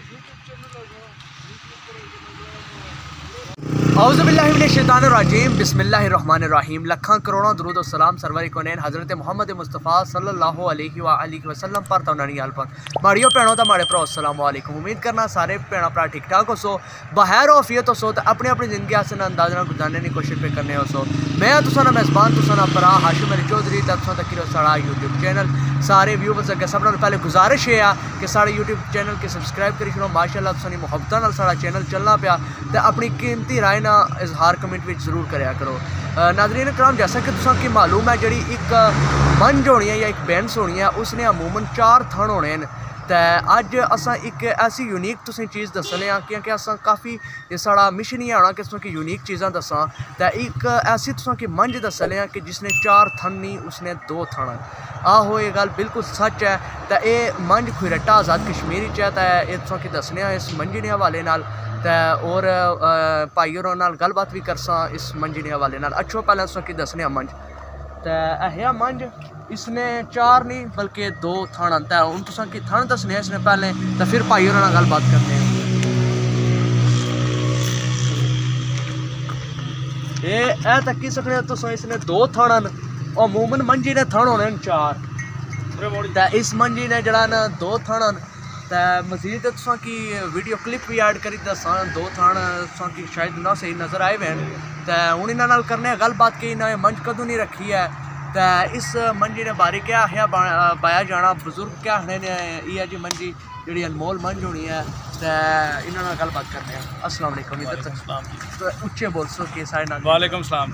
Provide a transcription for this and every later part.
औज़ुबिल्लाहिमिनश्शैतानिर्रजीम बिस्मिल्लाहिर्रहमानिर्रहीम। लखां करोड़ों दुरूद और सलाम सरवर कोनैन हज़रत मुहम्मद मुस्तफ़ा सल्लल्लाहु अलैहि वसल्लम पर तो नहीं आल पर माड़ियो भैनों तो माड़े भरा अस्सलाम वालेकुम। उम्मीद करना सारे भैन भरा ठीक ठाक हो सो, बहैर ऑफियत हो सो, तो अपनी अपनी ज़िंदगी आसन अंदाज़ा गुजारने की कोशिश पे करने हो सो। मैं तुसाना मेज़बान तुसाना भरा हाशिम अली चौधरी तुसां तक साड़ा यूट्यूब चैनल सारे व्यूवर्स अगर सब पहले गुजारिश है कि साढ़े यूट्यूब चैनल के सबसक्राइब करी छोड़ो। माशाअल्लाह तुसानी मुहब्बत नाल साड़ा चैनल चलना पाया तो अपनी कीमती राय ना इजहार कमेंट में जरूर कराया करो। नाज़रीन कराम, जैसा कि तुसां की मालूम है जी एक मंज होनी है या एक बैंस होनी है, उसने अमूमन 4 थन होने हैं। तो अज असा एक ऐसी यूनीक तुसें चीज़ दसने क्योंकि असा काफ़ी साड़ा मिशन ही आना कि तुसें की यूनीक चीज़ां दसा। तो एक ऐसी तुसें की मंज दसने कि जिसने 4 थन नहीं उसने 2 थन। आहो ये गल बिल्कुल सच है। तो ये मंज खुरट्टा आज़ाद कश्मीर च है। तो ये तुसें की दसने इस मंजी के हवाले नाल और भाई होर नाल गलबात भी करसा इस मंजी के हवाले नाल। अच्छो पहले तुसें की दसने मंज तो है मंज इसने 4 नहीं बल्कि 2 थन आंता है। हूँ तुसें की थन दसने इसने पहले तो फिर भाई होर नाल गलबात करने ये तक्की सकने तुस इसने 2 थन और अमूमन मंजी ने थन होने 4। तो इस मंजी ने जड़ा ना 2 थन तो मजीद तुसां की वीडियो क्लिप भी ऐड करी दसा 2 थन तुसां की शायद ना सही नज़र आए हुए हैं। तो हूँ इन्होंने नाल करने गलबात की इन्हें मंज कदों नहीं रखी है। तो इस मंजी ने बारे क्या है पाया जाना बुजुर्ग क्या आखने ने ये जी मंजी जी अनमोल मंज होनी है। तो इन्होंने गलबात करने अस्सलाम वालेकुम। तो उच्चे बोल सो कि सारे नाल वालेकुम सलाम।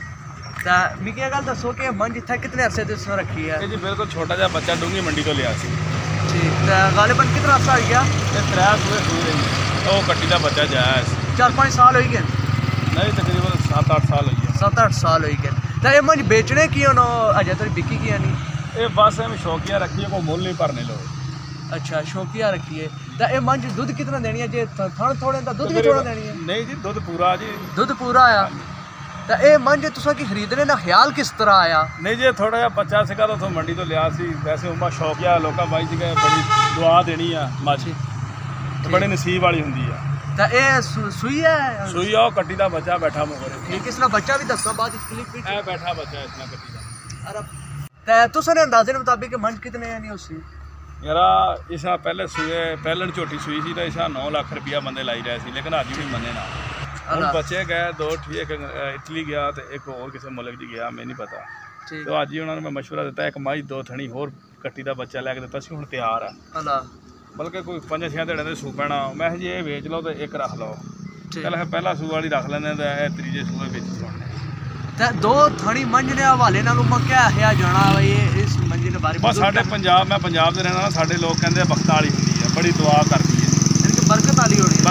तो मिगी गल दसो कि मंज इत्थे कितने अरसे से तुसें रखी है? जी बिल्कुल छोटा जहा बच्चा डूंगी मंडी तो लिया सी। ठीक तो गालिबन कितना अर्सा हो गया? 3 सूए सूई रही वो कट्टी का बच्चा जाया 4-5 साल हो गए? नहीं तकरीबन 7-8 साल हो गए। 7-8 साल हो गए। तो ये मंज बेचने की होना अजय तो बिकी की नहीं? ये बस एवं शौकिया रखी है, कोई मुल नहीं भरने लोग। अच्छा शौकिया रखी है। तो ये मंज दूध कितना देनी है? जे थन थोड़े तो दूध भी थोड़ा देनी है? नहीं जी दूध पूरा जी। दूध पूरा आया। तो ये मंज तुसा की खरीदने का ख्याल किस तरह आया? नहीं जी थोड़ा जहा बच्चा सीगा तो मंडी तो लिया सी। वैसे उमा शौकिया लोग भाई जी बड़ी दुआ देनी है मछ तो बड़ी नसीब वाली होंगी है। तो ये सुई है? सुई है कट्टी का बच्चा बैठा मुकर। ठीक इसका बच्चा भी दसो बाद क्लिप भी बैठा बच्चा इसमें कट्टी का। अरे तो तुसा ने अंदाजे मुताबिक मंज कितने है नहीं उसी यारा इसा पहले सुए पहलन झोटी सुई सी तो इसा 9 लाख रुपया बंदे लाई रहे थे लेकिन अज भी मने ना। हम बच्चे गए 2 ठीक इटली गया तो एक और किसी मुल्क जी गया मैं नहीं पता। तो अज ही उन्होंने मैं मशवरा दिता एक मई 2 थनी होर कट्टी का बच्चा लैके दिता सी। हुण तैयार है बल्कि कोई 5-6 दिहाड़े के सू पैना। मैं जी ये बेच लो तो एक रख लो चल पहला सूआ वाली रख लेने तो यह तीजे सूए बेच छोड़ने। तो 2 थनी मंज ने हवाले नाल क्या है जाना भाई इस मंजी के बारे में? बस साढ़े पंजाब मैं पंजाब से रहना साढ़े लोग कहते बख्त वाली होंगी है बड़ी दुआ करती है बरकत वाली होनी